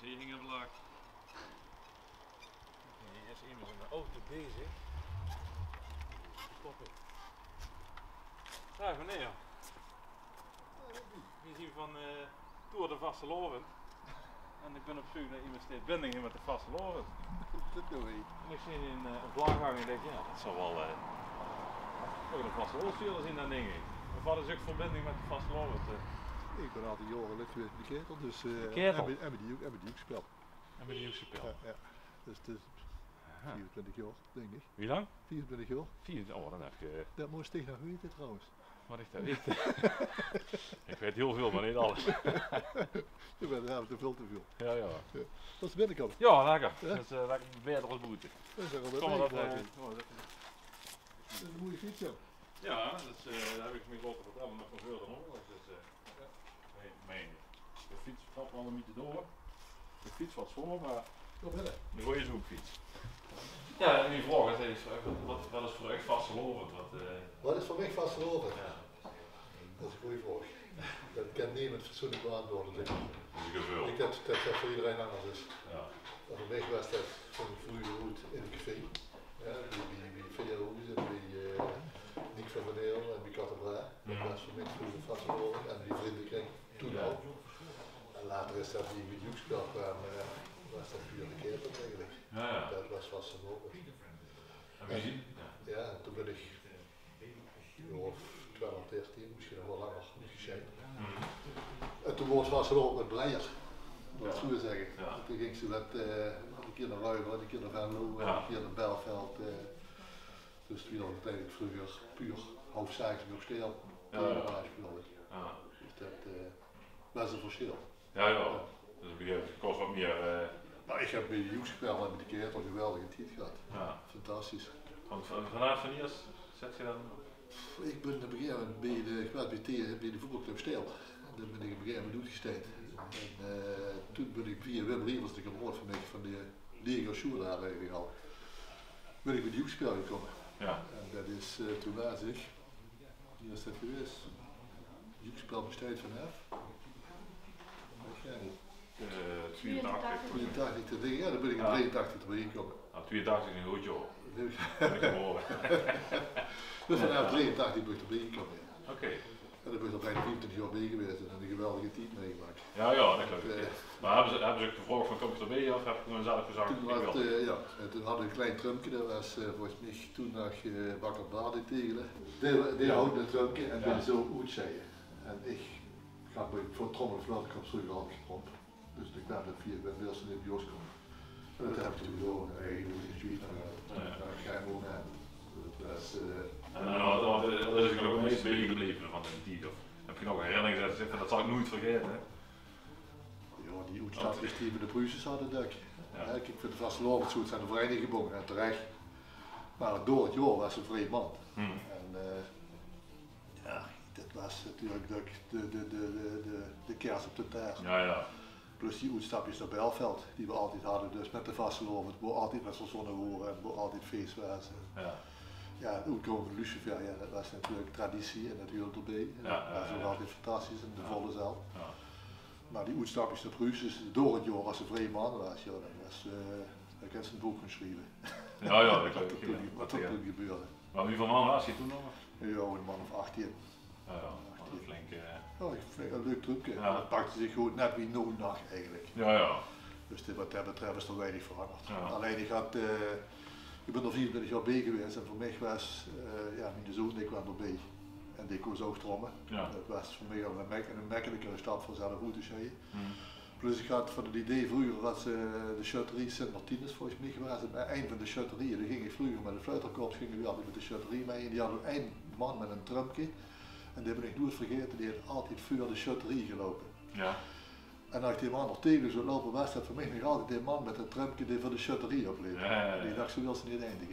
Hier ging het laag. Hier is iemand in de auto bezig. Stoppen. Dag meneer. Hier zien we van Tour de Vastelovend. En ik ben op zoek naar iemand steeds bindingen met de Vastelovend. Dat doe ik. En ik zie een vlaggang en ik denk, ja, dat zal wel ook een Vastelovendstuurder zien dan denk ik. Of wat is ook verbinding met de Vastelovend? Ik ben altijd jaren geweest met de ketel, dus ketel? hebben die ook gespeeld. En bij de nieuwste pil. Ja. Dus het is 24 jaar, denk ik. Wie lang? 24 jaar. 4, oh dan heb je... Dat moest ik nog weten trouwens. Wat ik dat weet. Ik weet heel veel, maar niet alles. Je bent te veel te veel. Ja. Dat is de binnenkant. Ja, lekker. Ja? Dat is lekker beter als boete. Dat is er Kom maar al dat, Dat is een mooie fiets, ja. ja, daar heb ik me laten vertellen, maar van veel dan ook. De fiets valt wel een beetje door. De fiets wat voor, maar Kom binnen. een goede zoekfiets. Ja, en die vraag is wat is voor echt vastgelovend? Wat is voor mij vastgelopen? Ja. Dat is een goede vraag. Dat kan niemand fatsoenlijk beantwoorden. Dat is een gevul. Ik denk dat dat voor iedereen anders is. Ja. Voor mij was dat van vroeger goed in het café. Ja, wie Veerhoes en wie Nick van der Neel en wie Kattenbra. Dat was voor mij vroeger vastgelopen en die vriendenkring toen al. En later is dat die videospel kwam, was dat puur de keerpunt eigenlijk. Ja. Dat was vastgelopen. En wie zien? Ja, en toen ben ik of 12 of 13, misschien nog wel langer geschehen. En toen wordt vastgelopen met Bleier. Dat zou je zeggen. Ja. Toen ging ze met een keer naar Ruiver, een keer naar Venlo, een keer naar Belveld. Dus toen was het eigenlijk vroeger puur hoofdzakelijk nog steel. Ja. Dus dat was een verschil. Ja. Dus het kost wat meer. Nou, ik heb bij de Joeks gespeeld en met de keer toch een geweldige tijd gehad. Ja. Fantastisch. Vanaf van hier zet je dan? Ik ben op een gegeven moment bij de voetbalclub Steel. En dan ben ik op een gegeven moment uitgesteed. En toen ben ik via Wim Rievers, die een woord van mij van de Lego Sjoer daar eigenlijk al. Ben ik bij de Joekspel gekomen. Ja. En dat is toen laat ik, wie is dat geweest? Joekspel besteed vanaf. Weet jij niet? 82. 82 te dingen, ja, dan ben ik in 83 erbij gekomen. Nou, 82 is een goed joh. Dat heb ik gehoord. Dus vanaf 83 ben ik erbij gekomen. Ja. Oké. En dan ben ik er bijna 24 jaar bij geweest en een geweldige team meegemaakt. Ja, dat geloof ik. Maar hebben ze ook gevraagd van kom je erbij of heb je gewoon zelf gezegd? Toen hadden we een klein trumpje, dat was volgens mij toen nog Bakker Bade tegelen. Die houden een trumpje en ben zo uitzeggen. En ik ga voor trommel vlot, ik heb terug al getrompt. Dus ik kwam dat via Ben Wilson in de bios komen. En dat heb ik toen gewoon ik ga hem gewoon aan. En dat is ook het meest bijgebleven van de tijd. Heb je nog herinneringen zitten? Dat zal ik nooit vergeten. Hè? Ja, die uitstapjes die we de Pruisers hadden, dat. Ja. Ik vind het vastgelopen zo zijn de vereniging gebonden en terecht. Maar door het jaar was een vrij man. En dat was natuurlijk de kers op de taart. Ja. Plus die uitstapjes naar Belveld, die we altijd hadden, dus met de vastgelopen, het altijd met zo'n zonnehoren en het altijd feest was. Ja, het uitkomen van Lucifer, ja, dat was natuurlijk traditie en natuurlijk erbij. Dat was ook altijd fantastisch in de volle zaal. Ja. Maar die uitstapjes naar Pruisen, door het jaar als een vrije man was, ja, dat kan ze een boek geschreven. Ja, dat klopt. Wat er toen gebeurde. Maar wie voor man was je toen nog? Ja, een man of 18. Een flinke. Ja, ik vind het een leuk trucje. Dat pakte zich goed net wie no nacht eigenlijk. Ja. Dus wat dat betreft is er weinig veranderd. Ja. Alleen ik ben er 24 jaar bij geweest en voor mij was, mijn zoon die kwam erbij. En die koos ook trommen. Ja. Dat was voor mij al een makkelijkere stap voor zelf uit te zeggen. Plus ik had van het idee vroeger dat ze de chutterie Sint Martinus volgens mij geweest. En bij het eind van de chutterie, dan ging ik vroeger met de fluiterkorps, gingen we altijd met de chutterie mee. En die hadden een man met een trumpje. En die heb ik nooit vergeten, die heeft altijd voor de chutterie gelopen. Ja. En als ik die man nog tegen zou lopen, was dat voor mij nog altijd die man met een trumpje die voor de chutterie opleverde. Ja. Die dacht, zo wil ze niet eindigen.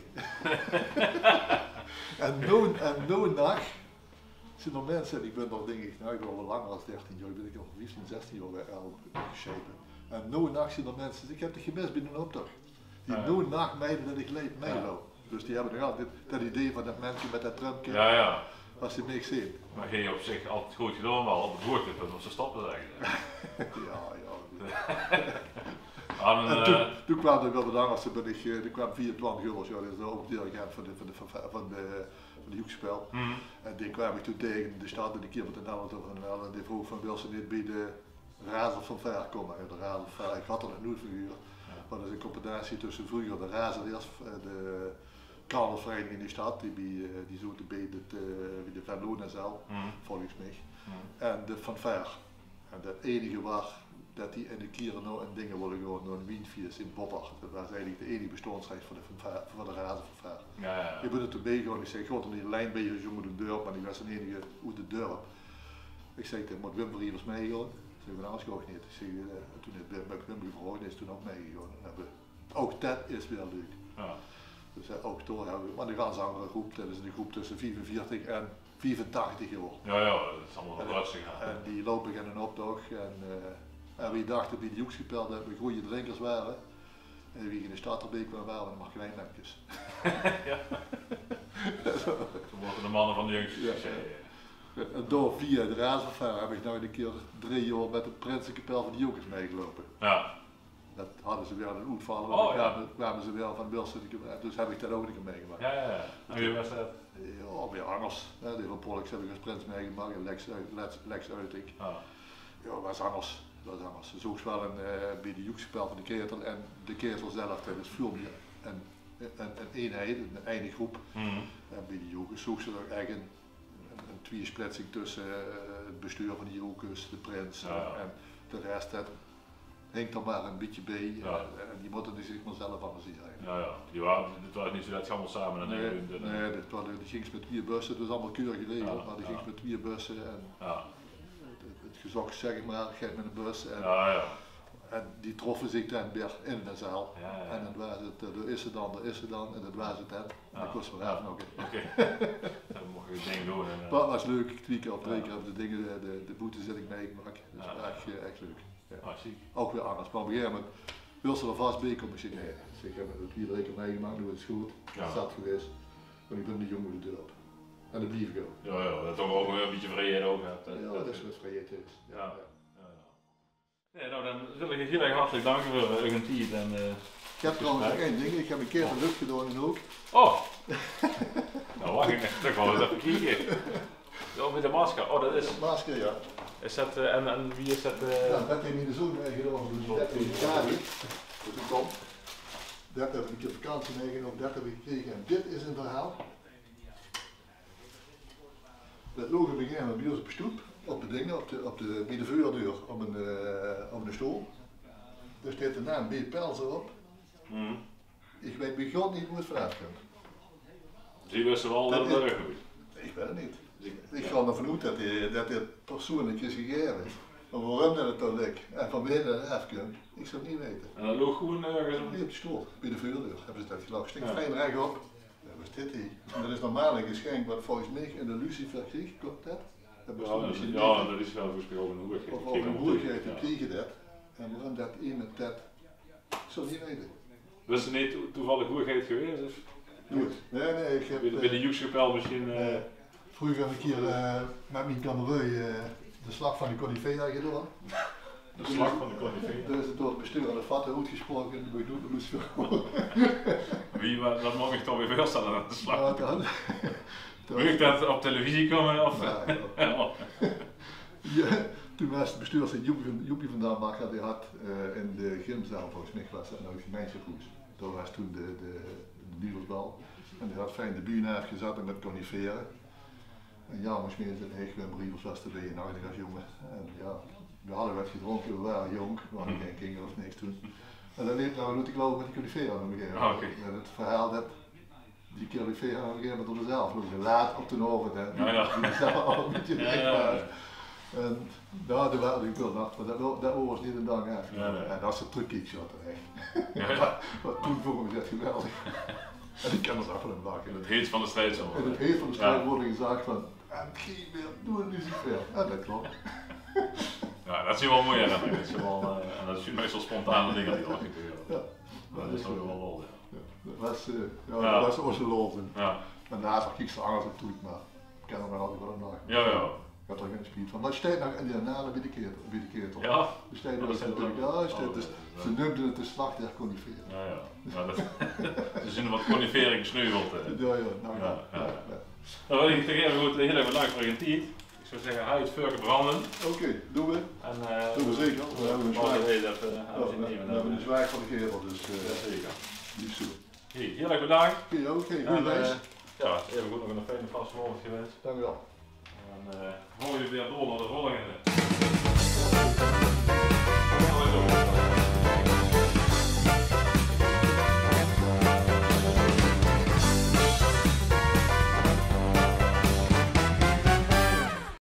en nu nacht zijn er mensen, ik ben nog denk ik, nou ik ben al langer dan 13 jaar, ik ben nog 15, 16 jaar al geschepen. En nu nacht zijn er mensen, ik heb het gemist binnen een optocht. Die nu nacht meiden dat ik meeloop. Dus die hebben nog altijd dat idee van dat mensen met dat trumpje. Ja. Als ze niks zien. Maar ging je op zich altijd goed gedaan wel op het hoogtepunt om ze stoppen zeggen. Ja. hadden, toen kwamen er wel de angels, er kwamen 24 euro's, ja, dat is ook dirigent van de Joekspel. En die kwam ik toen tegen in de stad en die keer met de naam over en die vroeg van wil ze niet bij de Razer van Ver komen. En de Razer van Ver, ik had er nog nooit verhuurd. Maar dat is een combinatie tussen vroeger de Razer, de carnavalsvereniging in de stad, die zo bij de Van Loon en zo, volgens mij. En de Van Ver. En het enige was dat die in de keren nou en dingen worden gewoon door een Wienviers in Boppach. Dat was eigenlijk de enige bestaansrecht van de Razer van Ver. Ik ben er toen meegegaan, ik zei, ik ga er niet een lijn bij je jongen de deur, maar ik was een enige uit de deur. Ik zei tegen moet Wim Rievers meegaan? Ik zei, van alles ook niet. Ik zei, toen heb ik Wim gevraagd, is toen ook meegegaan. Ook dat is weer leuk. Dus ook door hebben we, maar de ganse andere groep, dat is een groep tussen 45 en 84 jaar. Ja, dat is allemaal wel rustig gaan. En die lopen in een optocht en wie dachten bij de Joekspel dat we goede drinkers waren. En wie in de stad erbij kwamen waren we nog kleinlampjes. Ja. Toen worden de mannen van de jongste. En door via de Razenvaar heb ik nou een keer 3 jaar met de Prinsenkapel van de Jokers meegelopen. Ja. Dat hadden ze weer een uitvallen, kwamen ze weer van Wilson, dus heb ik dat ook een keer meegemaakt. Ja. En wie was dat? Ja, weer Angers. De van Pollux heb ik als prins meegemaakt en Lex Uitink. Ja, dat was Angers. Ze zoekt wel bij de Joekspel van de Ketel en de Ketel zelf, dat is veel meer een eenheid, een eigen groep. En bij de Jokers zoekt ze er echt een tweesplitsing tussen het bestuur van de Jokers, de prins en de rest. Dat hinkt er maar een beetje bij en die moeten zich maar zelf organiseren. Het was niet zo dat ze allemaal samen en nee, die ging met 2 bussen, dus allemaal keurig geregeld, maar die ging met 2 bussen en het gezag zeg maar, gaat met een bus en die troffen zich dan weer in de zaal en dan was het, er is ze dan en dat was het dan en dat kost wel even ook. Dan mocht je dingen doen. Dat was leuk, 2 keer of 3 keer heb de boetes dat ik meegemaakt, dus echt leuk. Ook weer anders, maar op een gegeven moment wil ze er vast bij komen. Ik heb het 2-3 keer meegemaakt, nu is het goed, het zat geweest, maar ik ben de jongen de deur op. En dat blijf ik ook. Dat toch ook een beetje vrijheid ook hebt. Dat is wat vrijheid is. Nou dan wil ik je heel erg hartelijk danken voor uw tijd en ik heb trouwens nog 1 ding, ik heb een keer de lucht gedaan in ook. Oh! Nou wacht ik toch wel eens even kijken. Ja, met de masker, dat is... De masker, ja. Is dat, en wie is dat? Dat heeft niet de zoon meegenomen, dus dat heb ik gekregen. Dus ik kom. Dat heb ik een keer vakantie meegenomen, dat heb ik gekregen en dit is een verhaal. Dat loog in het begin bij ons op de stoep, op de dingen, bij de vuurdeur, op een stoel. Daar staat de naam B. Pels erop. Ik weet begon niet hoe het vooruit komt. Dus je wist wel dat het erg goed? Ik weet het niet. Ik ga ervan uit dat dit persoonlijk is gegeven. Maar waarom dat het dan lukt en van wie dat afkomt, ik zou het niet weten. En dat loog gewoon ergens op de stoel, bij de vuurdeur hebben ze dat gelopen. Stik vrij rechtop. Wat is dit hier? En dat is normaal een geschenk wat volgens mij in de Lucifer kreeg, klopt dat? Dat is wel voor over een hoerigheid. Of over een hoerigheid, die kregen dat. En waarom dat een met dat, ik zou het niet weten. Was er niet toevallig hoerigheid geweest? Of? Goed. Nee, ik heb... Bij de Joekspel misschien... Vroeger heb ik hier met mijn kamerui de slag van de Conifea gedaan. De slag van de Conifea? Daar is het door het bestuur aan de vatten uitgesproken en we doen de moest dat mag ik toch weer voorstellen aan de slag. Moet ik dat op televisie komen? Of? Ja, toen was het bestuur dat Joepie vandaan mag dat hij had in de gymzaal volgens mij was dat nou gemeenschapsgoed. Dat was toen de duursbal. En die had fijn de buur afgezet en met coniferen. En ja, misschien is het echt een brief was erbij in als jongen. En ja, we hadden wat gedronken, we waren jong, we hadden geen kinderen of niks toen. En dan liep nou, ik lopen met die coniferen op een gegeven moment. En het verhaal dat die coniferen op een gegeven moment door de zaal vlogen, laat op de oven. Die zaal al een beetje weg. En ja, daar waren ik wel nacht, maar dat was niet een dag af. En dat is een truckickshot erheen. Maar toen vond ik dat geweldig. En ik kan er af van hem maken. In het heet van de strijd zo. In het heet van de strijd wordt gezegd van, en geen meer, doe het Lucifer. En dat klopt. Ja, dat is wel mooi hè. En dat is meestal spontane dingen die al gebeuren. Dat is toch wel lol. Dat was onze lol. En daarna zag ik ze anders op toe, maar ik ken er maar altijd wel een dag. Ik had er geen spiet van. Maar je steekt nog in die nalen bij de ketel. Ja? Je steekt dat dus is natuurlijk, wel- ja, je steekt, dus, ze noemden het de slag der coniferen. Ja, ja. Maar dat, ze zien wat coniferen gesneuveld. Ja, ja, nou Ja, ja. ja. Ja. Dan wil ik tegen goed heel even bedankt voor je tijd. Ik zou zeggen, hou het vuur branden. Oké, doen we. En Doen we zeker. We hebben een zwaai. We hebben een zwaai van de kerel, dus Zeker. liefst zo. Heel erg bedankt. Oké, En, goede reis. ja, even goed nog een fijne vaste morgen geweest. Dank u wel. En dan gaan we weer door naar de volgende.